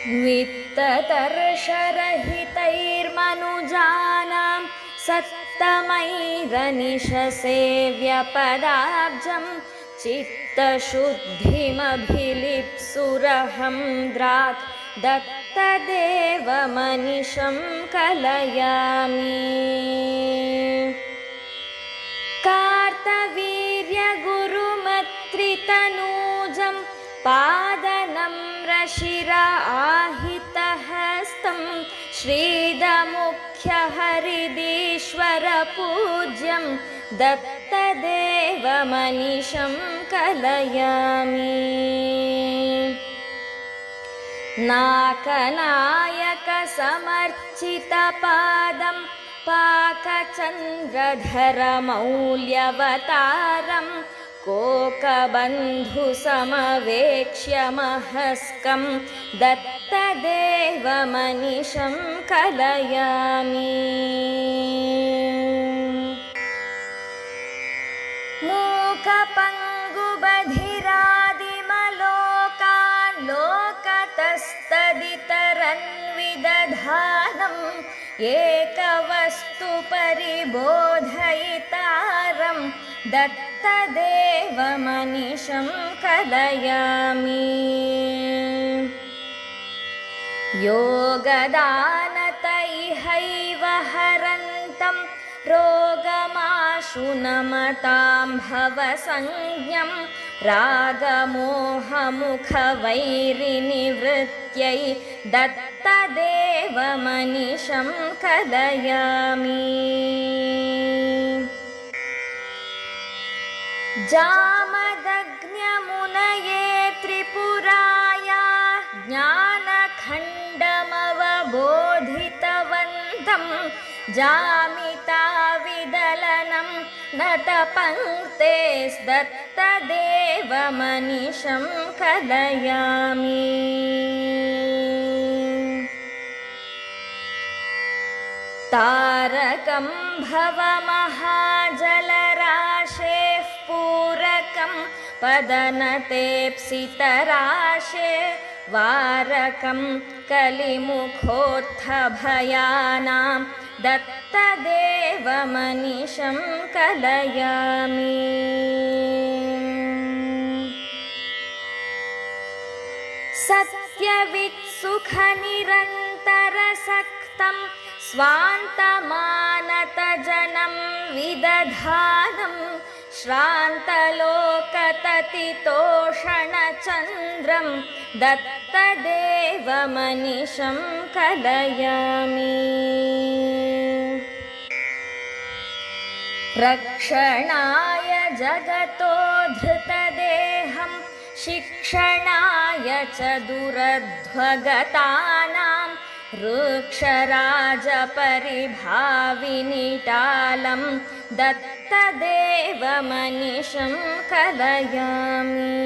वित्ततर्षरहितैर्मनुजानां सत्तमैरनिशसेव्यपदाब्जं चित्तशुद्धिमभिलिप्सुरहं द्राक् दत्तदेवमनिशं कलयामि। कार्तवीर्यगुरुमत्रितनूजं पादनम्रशिराहितहस्तं श्रीदमुख्यहरिदीश्वरपूज्यं दत्तदेवमनिशं कलयामि। नाकनायकसमर्चितपादं पाकचन्द्रधरमौल्यवतारं कोकबन्धुसमवेक्ष्य दत्तदेवमनिशं कलयामि। मूकपङ्गुबधिरादिमलोकान् लोकतस्तदितरन्विदधानम् एकवस्तुपरिबोधयितारं दत्तदेवमनिशं कलयामि। योगदानतैहैव हरन्तं रोगमाशुनमतां भवसंज्ञं रागमोहमुखवैरिनिवृत्यै दत्तदेवमनिशं कलयामि। जामदग्न्यमुनये त्रिपुराया ज्ञानखण्डमवबोधितवन्तं जामिताविदलनं नटपङ्क्तेस्दत्तदेवमनिशं कलयामि। तारकं भवमहाजलराशेः पूरकं पदनतेप्सितराशे वारकं कलिमुखोत्थभयानां दत्तदेवमनिशं कलयामि। सत्यवित्सुखनिरन्तरसक्तं स्वान्तमानतजनं विदधानं श्रान्तलोकततितोषणचन्द्रं दत्तदेवमनिशं कलयामि। रक्षणाय जगतो धृतदेहं शिक्षणाय च दुरध्वगतानां वृक्षराजपरिभाविनिटालं दत्तदेवमनिशं कलयामि।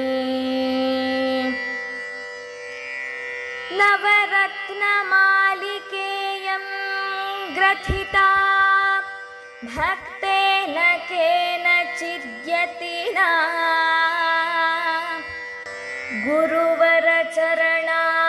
नवरत्नमालिकेयं ग्रथिता भक्तेन केनचिद्यतिना गुरुवरचरणा